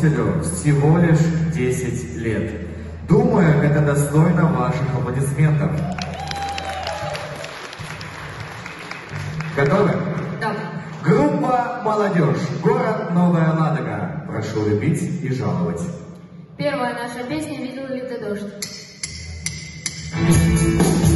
исполнителю всего лишь 10 лет. Думаю, это достойно ваших аплодисментов. Готовы? Да. Группа «Молодежь», город Новая Ладога. Прошу любить и жаловать. Первая наша песня «Видел ли ты дождь».